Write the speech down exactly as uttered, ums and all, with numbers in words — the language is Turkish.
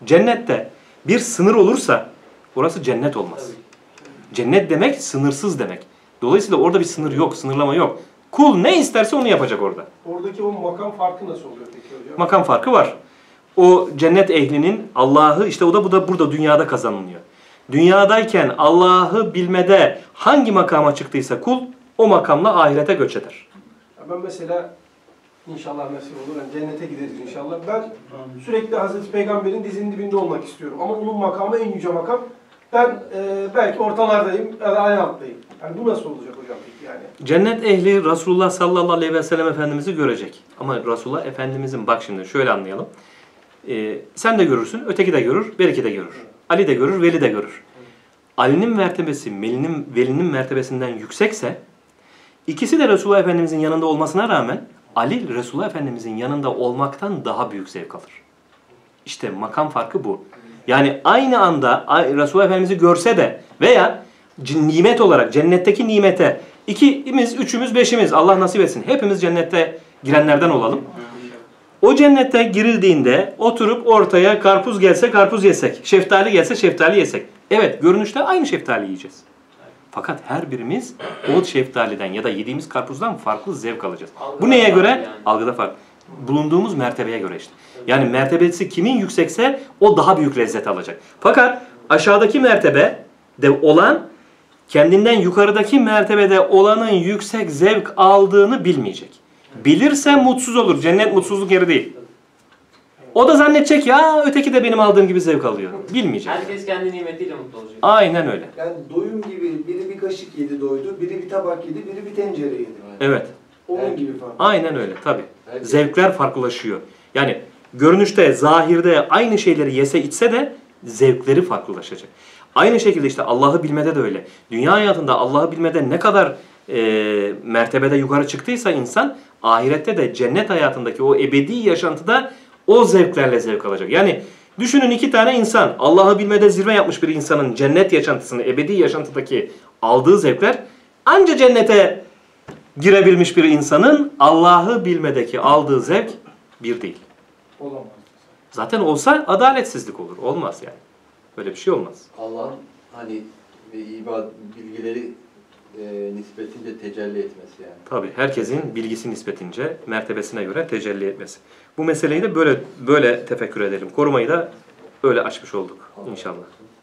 Cennette bir sınır olursa orası cennet olmaz. Cennet demek sınırsız demek. Dolayısıyla orada bir sınır yok, sınırlama yok. Kul ne isterse onu yapacak orada. Oradaki o makam farkı nasıl oluyor peki hocam? Makam farkı var. O cennet ehlinin Allah'ı işte o da bu da burada dünyada kazanılıyor. Dünyadayken Allah'ı bilmede hangi makama çıktıysa kul o makamla ahirete göç eder. Ben mesela inşallah nasip olur, yani cennete gideriz inşallah. Ben sürekli Hazreti Peygamber'in dizinin dibinde olmak istiyorum. Ama onun makamı en yüce makam. Ben e, belki ortalardayım ya da en alttayım. Yani bu nasıl olacak hocam peki yani? Cennet ehli Resulullah sallallahu aleyhi ve sellem Efendimiz'i görecek. Ama Resulullah Efendimiz'in bak şimdi şöyle anlayalım. Ee, sen de görürsün, öteki de görür, beriki de görür. Ali de görür, Veli de görür. Ali'nin mertebesi, Veli'nin, Veli'nin mertebesinden yüksekse ikisi de Resulullah Efendimiz'in yanında olmasına rağmen Ali Resulullah Efendimiz'in yanında olmaktan daha büyük zevk alır. İşte makam farkı bu. Yani aynı anda Resulullah Efendimiz'i görse de veya nimet olarak cennetteki nimete ikimiz, üçümüz, beşimiz Allah nasip etsin. Hepimiz cennette girenlerden olalım. O cennete girildiğinde oturup ortaya karpuz gelse karpuz yesek, şeftali gelse şeftali yesek. Evet, görünüşte aynı şeftali yiyeceğiz. Fakat her birimiz o şeftaliden ya da yediğimiz karpuzdan farklı zevk alacağız. Algıda Bu neye göre? Yani. Algıda fark. Bulunduğumuz mertebeye göre işte. Yani mertebesi kimin yüksekse o daha büyük lezzet alacak. Fakat aşağıdaki mertebede olan kendinden yukarıdaki mertebede olanın yüksek zevk aldığını bilmeyecek. Bilirse mutsuz olur. Cennet mutsuzluk yeri değil. O da zannedecek ya öteki de benim aldığım gibi zevk alıyor. Bilmeyecek. Herkes kendi nimetiyle mutlu olacak. Aynen öyle. Yani doyum gibi biri bir kaşık yedi doydu, biri bir tabak yedi, biri bir tencere yedi. Evet. Onun Evet. gibi farklı. Aynen öyle tabii. Evet. Zevkler farklılaşıyor. Yani görünüşte, zahirde aynı şeyleri yese içse de zevkleri farklılaşacak. Aynı şekilde işte Allah'ı bilmede de öyle. Dünya hayatında Allah'ı bilmede ne kadar e, mertebede yukarı çıktıysa insan, ahirette de cennet hayatındaki o ebedi yaşantıda o zevklerle zevk alacak. Yani düşünün iki tane insan, Allah'ı bilmede zirve yapmış bir insanın cennet yaşantısını, ebedi yaşantıdaki aldığı zevkler, anca cennete girebilmiş bir insanın Allah'ı bilmedeki aldığı zevk bir değil. Olamaz. Zaten olsa adaletsizlik olur. Olmaz yani. Böyle bir şey olmaz. Allah'ın hani ibad bilgileri e, nispetince tecelli etmesi yani. Tabii herkesin bilgisi nispetince mertebesine göre tecelli etmesi. Bu meseleyi de böyle böyle tefekkür edelim. Korumayı da öyle açmış olduk inşallah.